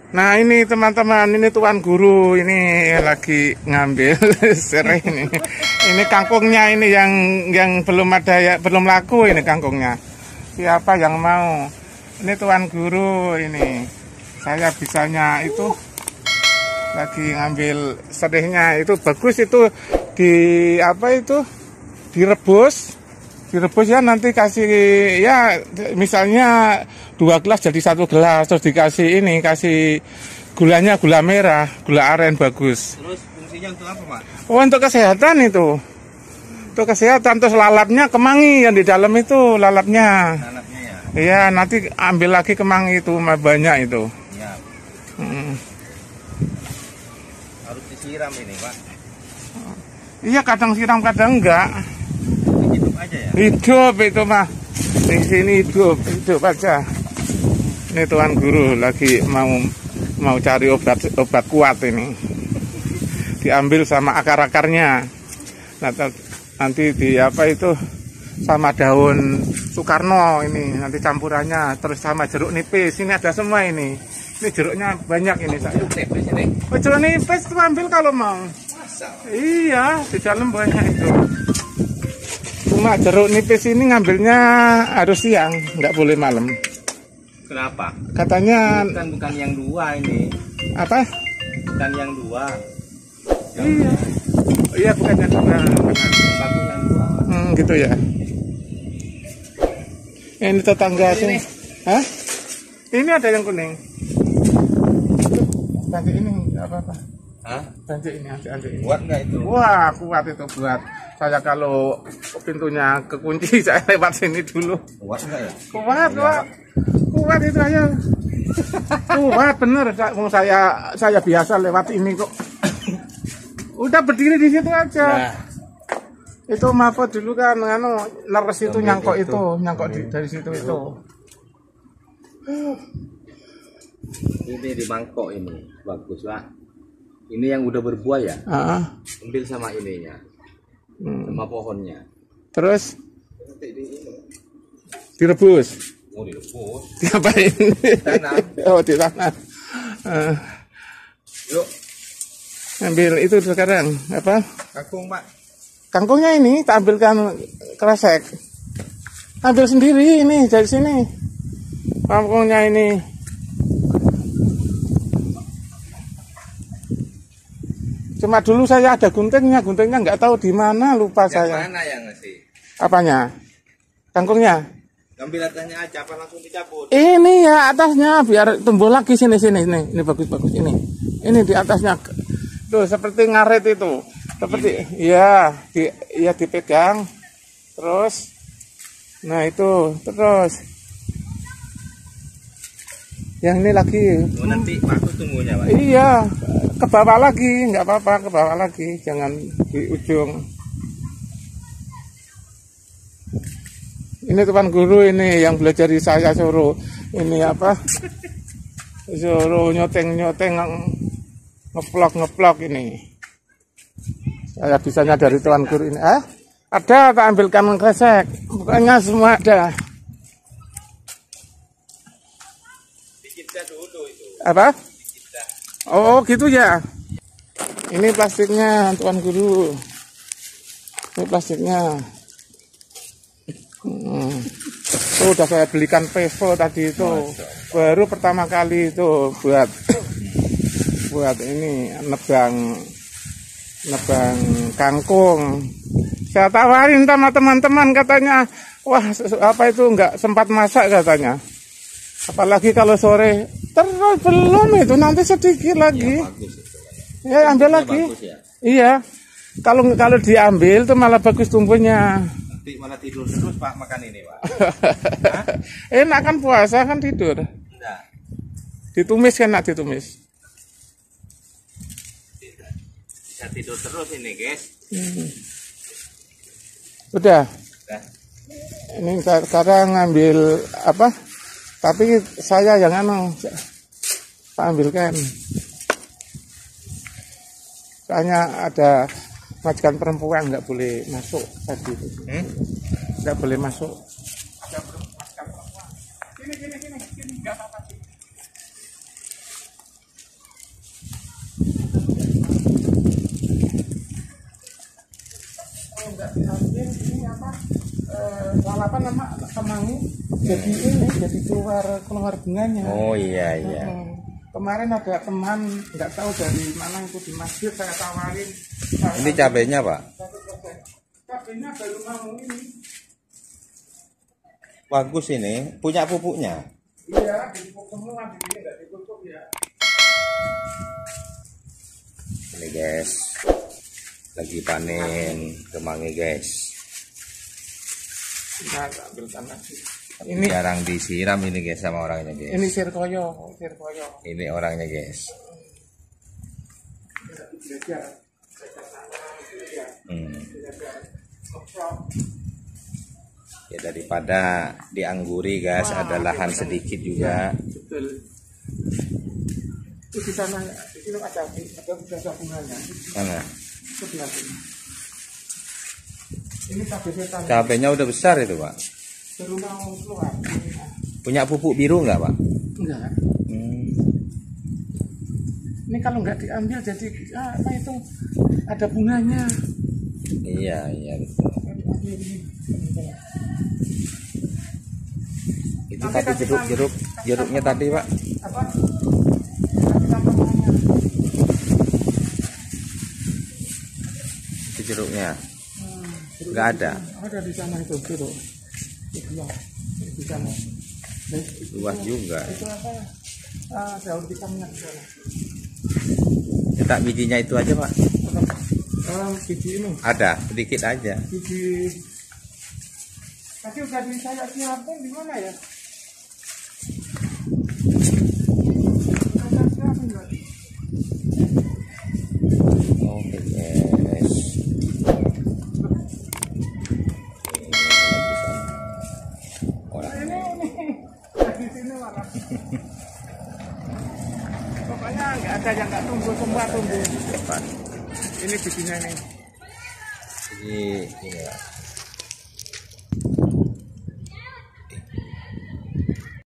Nah ini teman-teman, ini tuan guru ini lagi ngambil serai ini. Ini kangkungnya ini yang belum ada ya, belum laku ini kangkungnya. Siapa yang mau? Ini tuan guru ini. Saya bisanya itu lagi ngambil serihnya, itu bagus itu di apa itu direbus ya, nanti kasih ya misalnya 2 gelas jadi 1 gelas, terus dikasih ini, kasih gulanya gula merah, gula aren bagus. Terus fungsinya untuk apa, Pak? Oh, untuk kesehatan itu. Untuk kesehatan, terus lalapnya kemangi yang di dalam itu lalapnya. Lalapnya ya. Iya, nanti ambil lagi kemangi itu banyak itu. Iya. Harus disiram ini, Pak. Iya, kadang siram kadang enggak. Hidup aja ya. Hidup itu mah. Di sini hidup aja. Ini tuan guru lagi mau cari obat kuat ini. Diambil sama akar-akarnya. Nah, nanti di apa itu sama daun Sukarno ini, nanti campurannya, terus sama jeruk nipis. Ini ada semua ini. Ini jeruknya banyak ini saya. Oh, jeruk nipis itu ambil kalau mau. Iya, di dalam banyak itu. Cuma jeruk nipis ini ngambilnya harus siang, nggak boleh malam. Kenapa? Katanya Bukan yang 2 ini. apa? Bukan yang 2. Iya. Iya, bukan yang benar. Bagus yang 2. Gitu ya. Ini tetangga sini. Hah? Ini ada yang kuning. Nanti ini nggak apa-apa. Hah? Nanti ini, nanti ini. Kuat nggak itu? Wah, kuat itu buat saya kalau pintunya kekunci saya lewat sini dulu. Kuat nggak ya? Kuat itu aja. Kuat bener. Saya biasa lewat ini kok. Udah berdiri di situ aja. Nah. Itu Mahfud dulu kan, neres itu nyangkok dari situ itu. Ini di mangkok ini bagus lah. Ini yang udah berbuah ya. Ambil sama ininya, sama pohonnya. Terus direbus. Mau direbus. Diapain? Tanam. Oh, ditanam. Yuk. Ambil itu sekarang apa? Kangkung, Pak. Kangkungnya ini tak ambilkan kresek. Ambil sendiri ini dari sini. Kangkungnya ini. Cuma dulu saya ada guntingnya nggak tahu di mana, lupa saya. Yang mana yang ngasih? Apanya? Kangkungnya? Ambil atasnya aja, apa langsung dicabut? Ini ya atasnya biar tumbuh lagi sini. Ini bagus ini. Ini di atasnya. Tuh seperti ngaret itu. Seperti iya, dipegang. Terus nah itu, terus yang ini lagi. Oh, nanti bagus tumbuhnya, Pak. Iya, ke bawah lagi, nggak apa-apa, ke bawah lagi, jangan di ujung. Ini tuan guru ini yang belajar di saya suruh ini apa? Suruh nyoteng ngeplok ini. Saya bisanya dari tuan guru ini. Ada, tak ambilkan kresek. Bukannya semua ada. Dikitnya dulu itu. Apa? Oh, gitu ya. Ini plastiknya, tuan guru. Ini plastiknya. Tuh udah saya belikan peso tadi itu. Baru pertama kali itu buat ini nebang kangkung. Saya tawarin sama teman-teman, katanya, wah apa itu nggak sempat masak katanya. Apalagi kalau sore, terus belum itu nanti sedikit lagi. Ya, ambil lagi. Ya? Iya. Kalau diambil tuh malah bagus tumbuhnya. Nanti malah tidur terus, Pak, makan ini, Pak. Enak kan puasa kan tidur. Enggak. Ditumis kan, enak ditumis. Bisa tidur terus ini, guys. Udah. Udah. Ini sekarang ngambil apa? Tapi saya yang tak ambilkan. Soalnya ada majikan perempuan nggak boleh masuk tadi. Nggak boleh masuk. Ada majikan perempuan. Sini, nggak apa-apa. apa nama kemangi jadi ini jadi keluar bunganya. Oh iya iya. Kemarin ada teman nggak tahu dari mana itu di masjid saya tawarin. Ini cabenya Pak? Cabenya baru mau ini. Bagus ini, punya pupuknya? Iya, dipupuk semua di sini nggak ditutup ya. Ini guys, lagi panen kemangi guys. Nah, ambil tanah sih. Ini jarang disiram ini guys sama orangnya guys. Ini sirkoyo. Ini orangnya guys. Ya daripada diangguri guys, ada lahan sedikit juga. Betul. Itu di sana, di sini ada bunganya. Mana? Itu di sini. Ini cabai setan. Cabenya udah besar itu Pak. Baru mau keluar. Punya pupuk biru nggak Pak? Enggak. Ini kalau nggak diambil jadi apa itu ada bunganya. Iya betul. Itu tadi jeruknya tadi Pak. Apa? Itu jeruknya. Nggak ada. Ada di sana itu jeruk. Di sana. Luas juga. Itu apa? Daun pisangnya di sana. Cetak bijinya itu aja Pak. Biji ini. Ada, sedikit aja. Biji. Tapi udah di saya siapin di mana ya? Oke guys. Orang ini di sini malah. Pokoknya nggak ada yang nggak tumbuh, semua tumbuh. cepat. Ini bijinya nih. Ini ya.